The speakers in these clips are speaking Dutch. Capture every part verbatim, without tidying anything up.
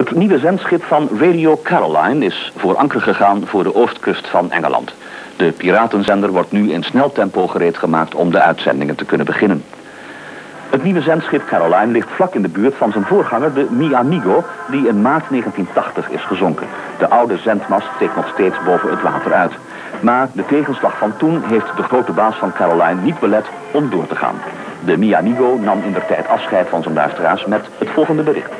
Het nieuwe zendschip van Radio Caroline is voor anker gegaan voor de oostkust van Engeland. De piratenzender wordt nu in snel tempo gereed gemaakt om de uitzendingen te kunnen beginnen. Het nieuwe zendschip Caroline ligt vlak in de buurt van zijn voorganger, de Mi Amigo, die in maart negentien tachtig is gezonken. De oude zendmast steekt nog steeds boven het water uit. Maar de tegenslag van toen heeft de grote baas van Caroline niet belet om door te gaan. De Mi Amigo nam indertijd afscheid van zijn luisteraars met het volgende bericht.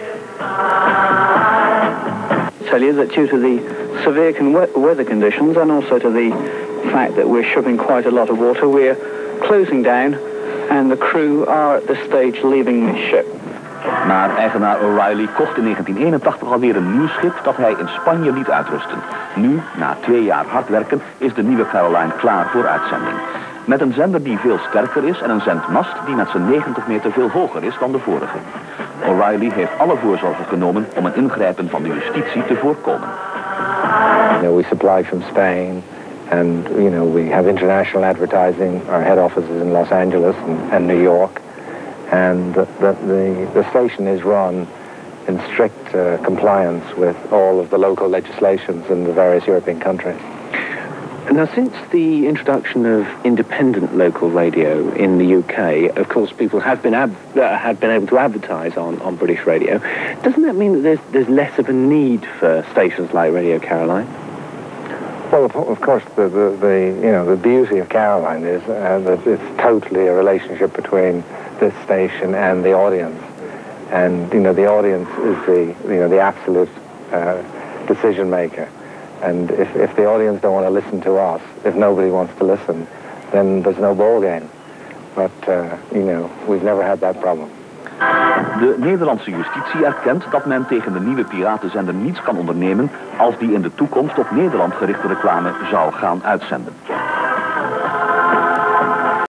Tell you that due to the severe con weather conditions and also to the fact that we're shipping quite a lot of water, we're closing down and the crew are at this stage leaving the ship. Maar eigenaar O'Reilly kocht in negentien eenentachtig alweer een nieuw schip dat hij in Spanje liet uitrusten. Nu, na twee jaar hard werken, is de nieuwe Caroline klaar voor uitzending. Met een zender die veel sterker is en een zendmast die met zijn negentig meter veel hoger is dan de vorige. O'Reilly heeft alle voorzorgen genomen om een ingrijpen van de justitie te voorkomen. You know, we supply from Spain and you know we have international advertising. Our head office is in Los Angeles and, and New York. And the, the, the, the station is run in strict uh, compliance with all of the local legislations in the various European countries. Now, since the introduction of independent local radio in the U K, of course, people have been ab uh, have been able to advertise on, on British radio. Doesn't that mean that there's there's less of a need for stations like Radio Caroline? Well, of course, the, the, the you know the beauty of Caroline is uh, that it's totally a relationship between this station and the audience, and you know the audience is the you know the absolute uh, decision maker. And if, if the audience don't want to listen to us, if nobody wants to listen, then there's no ball game. But, uh, you know, we've never had that problem. De Nederlandse justitie erkent dat men tegen de nieuwe piratenzender niets kan ondernemen als die in de toekomst op Nederland gerichte reclame zou gaan uitzenden.